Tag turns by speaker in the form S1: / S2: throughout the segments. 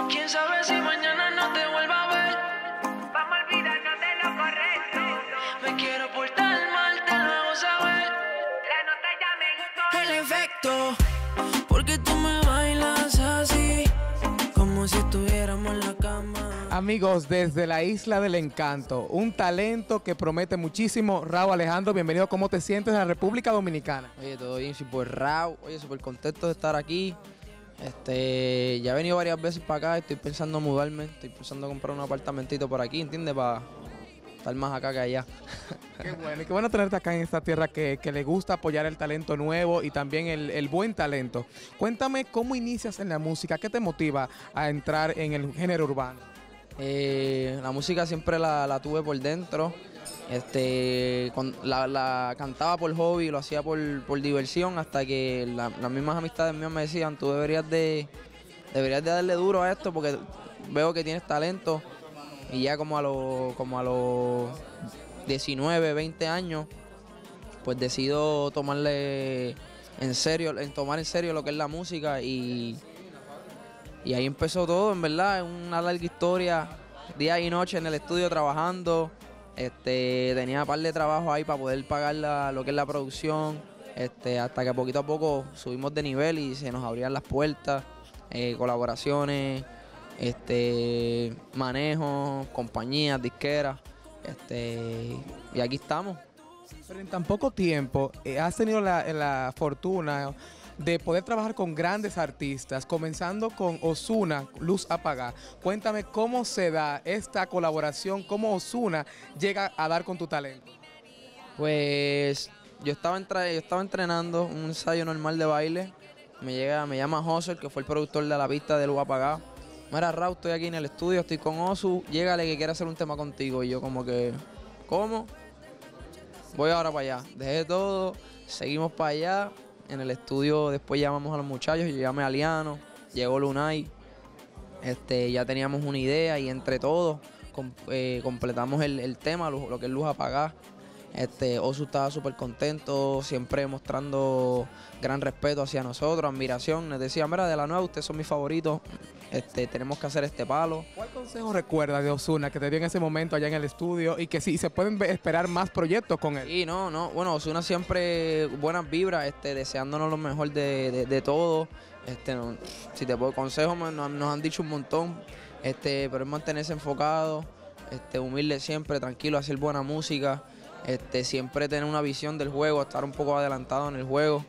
S1: Quién sabe si mañana no te vuelva a ver.
S2: Vamos a olvidarnos de lo correcto.
S1: Me quiero portar mal, te lo hago saber.
S2: La nota ya me gustó.
S1: El efecto, porque tú me bailas así, como si estuviéramos en la cama.
S3: Amigos, desde la Isla del Encanto, un talento que promete muchísimo. Raúl Alejandro, bienvenido. ¿Cómo te sientes en la República Dominicana?
S4: Oye, todo bien, súper Raúl. Oye, súper contento de estar aquí. Ya he venido varias veces para acá, estoy pensando mudarme, estoy pensando comprar un apartamentito por aquí, ¿entiendes? Para estar más acá que allá.
S3: Qué bueno tenerte acá en esta tierra que le gusta apoyar el talento nuevo y también el buen talento. Cuéntame cómo inicias en la música, ¿qué te motiva a entrar en el género urbano?
S4: La música siempre la tuve por dentro. La cantaba por hobby, lo hacía por diversión, hasta que las mismas amistades mías me decían, tú deberías de darle duro a esto porque veo que tienes talento. Y ya como a los 19, 20 años, pues decido tomar en serio lo que es la música y ahí empezó todo, en verdad, es una larga historia, día y noche en el estudio trabajando. Tenía un par de trabajos ahí para poder pagar lo que es la producción, hasta que poquito a poco subimos de nivel y se nos abrían las puertas, colaboraciones, manejo, compañías, disqueras, y aquí estamos.
S3: Pero en tan poco tiempo has tenido la fortuna de poder trabajar con grandes artistas, comenzando con Ozuna, Luz Apagada. Cuéntame cómo se da esta colaboración, cómo Ozuna llega a dar con tu talento.
S4: Pues yo estaba entrenando un ensayo normal de baile, me llama José, que fue el productor de la pista de Luz Apagada. Mira, Raúl, estoy aquí en el estudio, estoy con Ozu, llégale que quiere hacer un tema contigo. Y yo como que, ¿cómo? Voy ahora para allá. Dejé todo, seguimos para allá. En el estudio después llamamos a los muchachos, yo llamé a Liano, llegó Lunay, ya teníamos una idea y entre todos completamos el tema, lo que es Luz Apagada. Ozu estaba súper contento, siempre mostrando gran respeto hacia nosotros, admiración. Nos decía, mira, de la nueva, ustedes son mis favoritos, tenemos que hacer este palo.
S3: ¿Cuál consejo recuerdas de Ozuna que te dio en ese momento allá en el estudio y que sí, se pueden esperar más proyectos con él?
S4: Sí, bueno, Ozuna siempre buenas vibras, deseándonos lo mejor de todo. Si te puedo consejo, nos han dicho un montón, pero es mantenerse enfocado, humilde siempre, tranquilo, hacer buena música. Siempre tener una visión del juego, estar un poco adelantado en el juego,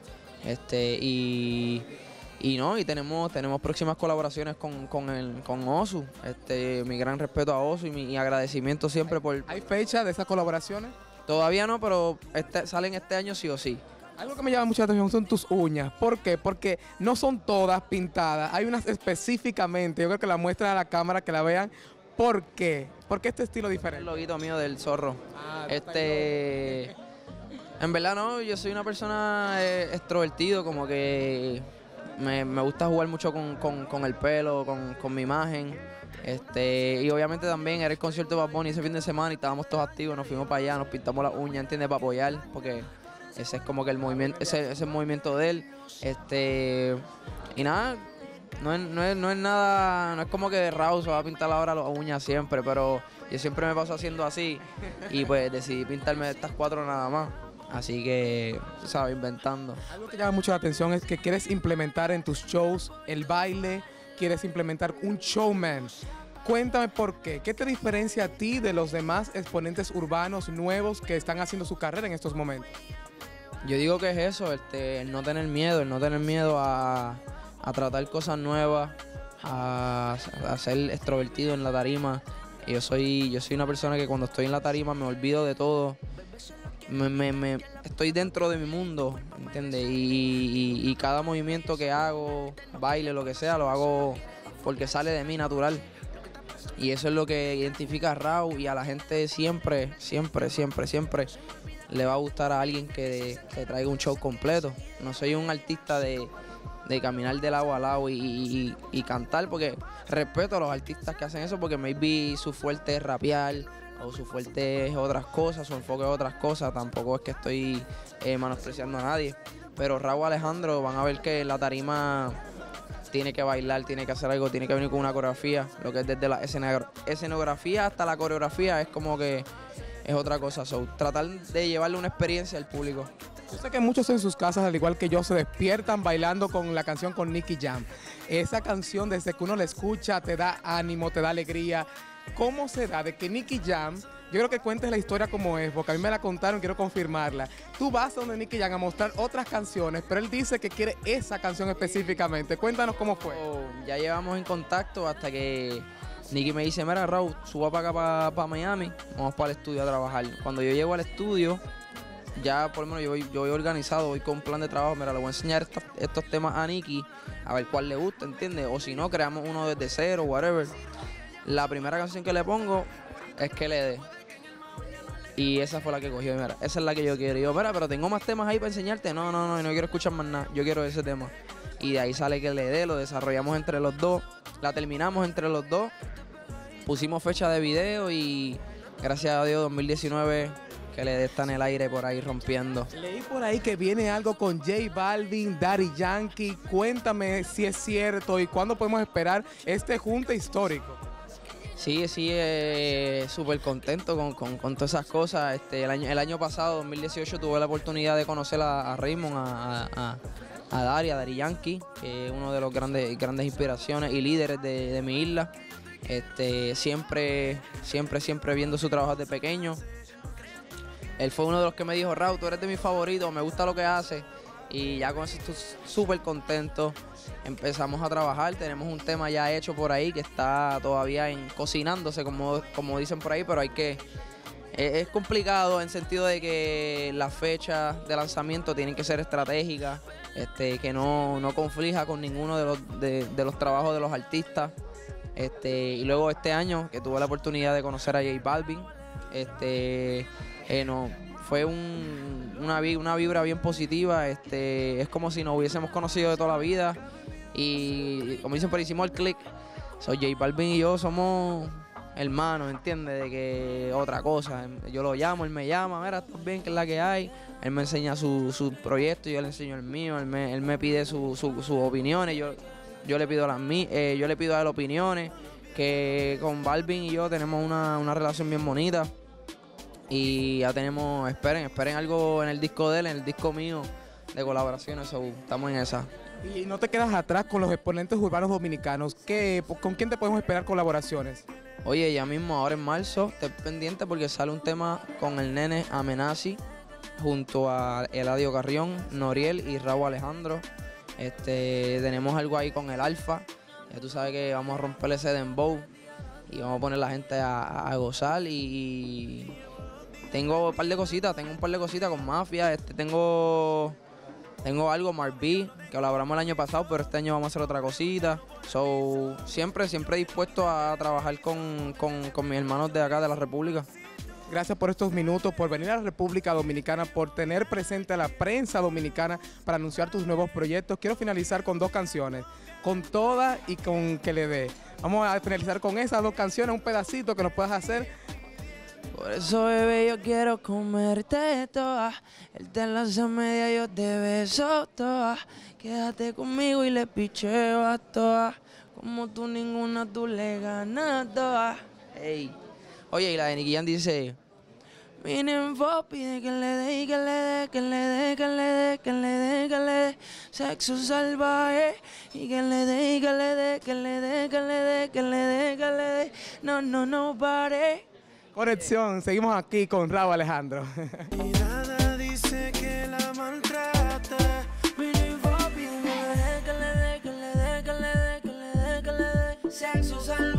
S4: y tenemos próximas colaboraciones con Ozu. Mi gran respeto a Ozu y mi agradecimiento siempre por...
S3: ¿Hay fecha de esas colaboraciones?
S4: Todavía no, pero salen este año sí o sí.
S3: Algo que me llama mucho la atención son tus uñas. ¿Por qué? Porque no son todas pintadas, hay unas específicamente, yo creo que la muestran a la cámara, que la vean. ¿Por qué? ¿Por qué este estilo diferente?
S4: El loguito mío del zorro.
S3: Ah,
S4: En verdad no, yo soy una persona extrovertido, como que me gusta jugar mucho con el pelo, con mi imagen. Y obviamente también era el concierto de Bad Bunny ese fin de semana y estábamos todos activos, nos fuimos para allá, nos pintamos las uñas, ¿entiendes? Para apoyar, porque ese es como que el movimiento, ese es el movimiento de él. Y nada. No es nada, no es como que Raúl se va a pintar ahora las uñas siempre, pero yo siempre me paso haciendo así y pues decidí pintarme estas 4 nada más. Así que, ¿sabes? Inventando.
S3: Algo que llama mucho la atención es que quieres implementar en tus shows el baile, quieres implementar un showman. Cuéntame por qué. ¿Qué te diferencia a ti de los demás exponentes urbanos nuevos que están haciendo su carrera en estos momentos?
S4: Yo digo que es eso, el no tener miedo a tratar cosas nuevas, a ser extrovertido en la tarima. Yo soy una persona que cuando estoy en la tarima me olvido de todo. Estoy dentro de mi mundo, ¿entiendes? Y cada movimiento que hago, baile, lo que sea, lo hago porque sale de mí natural. Y eso es lo que identifica a Raúl, y a la gente siempre le va a gustar a alguien que traiga un show completo. No soy un artista de caminar de lado a lado y cantar, porque respeto a los artistas que hacen eso, porque maybe su fuerte es rapear o su fuerte es otras cosas, su enfoque es otras cosas. Tampoco es que estoy menospreciando a nadie, pero Raúl Alejandro van a ver que la tarima tiene que bailar, tiene que hacer algo, tiene que venir con una coreografía. Lo que es desde la escenografía hasta la coreografía es como que es otra cosa. So, tratar de llevarle una experiencia al público.
S3: Yo sé que muchos en sus casas, al igual que yo, se despiertan bailando con la canción con Nicky Jam. Esa canción, desde que uno la escucha, te da ánimo, te da alegría. ¿Cómo se da de que Nicky Jam, yo creo que cuentes la historia como es, porque a mí me la contaron, quiero confirmarla. Tú vas a donde Nicky Jam a mostrar otras canciones, pero él dice que quiere esa canción específicamente. Cuéntanos cómo fue.
S4: Ya llevamos en contacto hasta que Nicky me dice, mira Raúl, suba para acá, para Miami, vamos para el estudio a trabajar. Cuando yo llego al estudio, ya por lo menos yo voy organizado, voy con un plan de trabajo. Mira, le voy a enseñar estos temas a Nicky, a ver cuál le gusta, ¿entiendes? O si no, creamos uno desde cero, whatever. La primera canción que le pongo es Que le dé. Y esa fue la que cogió. Mira, esa es la que yo quiero. Y yo, mira, pero tengo más temas ahí para enseñarte. No quiero escuchar más nada. Yo quiero ese tema. Y de ahí sale Que le dé, lo desarrollamos entre los dos. La terminamos entre los dos. Pusimos fecha de video y gracias a Dios 2019 Que le dé está en el aire por ahí rompiendo.
S3: Leí por ahí que viene algo con J Balvin, Daddy Yankee. Cuéntame si es cierto y cuándo podemos esperar este junte histórico.
S4: Sí, súper contento con todas esas cosas. El año pasado, 2018, tuve la oportunidad de conocer a Raymond, a Daddy Yankee, que es uno de los grandes inspiraciones y líderes de mi isla. Siempre viendo su trabajo desde pequeño. Él fue uno de los que me dijo, Raúl, tú eres de mis favoritos, me gusta lo que haces. Y ya con eso estoy súper contento. Empezamos a trabajar, tenemos un tema ya hecho por ahí que está todavía cocinándose, como dicen por ahí, pero es complicado en sentido de que las fechas de lanzamiento tienen que ser estratégicas, que no conflija con ninguno de los trabajos de los artistas. Y luego este año que tuve la oportunidad de conocer a J Balvin, fue una vibra bien positiva. Es como si nos hubiésemos conocido de toda la vida y como dicen, pero hicimos el click. J Balvin y yo somos hermanos, ¿entiendes? De que otra cosa, yo lo llamo, él me llama, mira, ¿estás bien? ¿Qué es la que hay? Él me enseña su proyecto, yo le enseño el mío, él me pide sus opiniones, yo le pido yo le pido a él opiniones, que con Balvin y yo tenemos una relación bien bonita. Y ya tenemos, esperen algo en el disco de él, en el disco mío de colaboraciones, estamos en esa.
S3: Y no te quedas atrás con los exponentes urbanos dominicanos. ¿Con quién te podemos esperar colaboraciones?
S4: Oye, ya mismo, ahora en marzo, esté pendiente porque sale un tema con el nene Amenazi, junto a Eladio Carrión, Noriel y Raúl Alejandro. Tenemos algo ahí con el Alfa. Ya tú sabes que vamos a romper ese dembow y vamos a poner a la gente a gozar y tengo un par de cositas con Mafia, tengo algo Mark B, que colaboramos el año pasado, pero este año vamos a hacer otra cosita. Siempre dispuesto a trabajar con mis hermanos de acá, de la República.
S3: Gracias por estos minutos, por venir a la República Dominicana, por tener presente a la prensa dominicana para anunciar tus nuevos proyectos. Quiero finalizar con dos canciones, Con Toda y con Que le dé. Vamos a finalizar con esas dos canciones, un pedacito que nos puedas hacer.
S1: Por eso, bebé, yo quiero comerte toda. Él te lanza media, yo te beso toda. Quédate conmigo y le picheo a todas. Como tú ninguna, tú le ganas todas.
S4: Ey. Oye, y la de Nicky Jam dice...
S1: Mi ninfo pide que le dé y que le dé, que le dé, que le dé, que le dé, que le dé. Sexo salvaje y que le dé y que le dé, que le dé, que le dé, que le dé, que le dé. No pare.
S3: Conexión, seguimos aquí con Raúl Alejandro.
S1: Y nada dice que la maltrata. Mi ninfo pide que le dé, que le dé, que le dé, que le dé, que le dé. Sexo salvaje.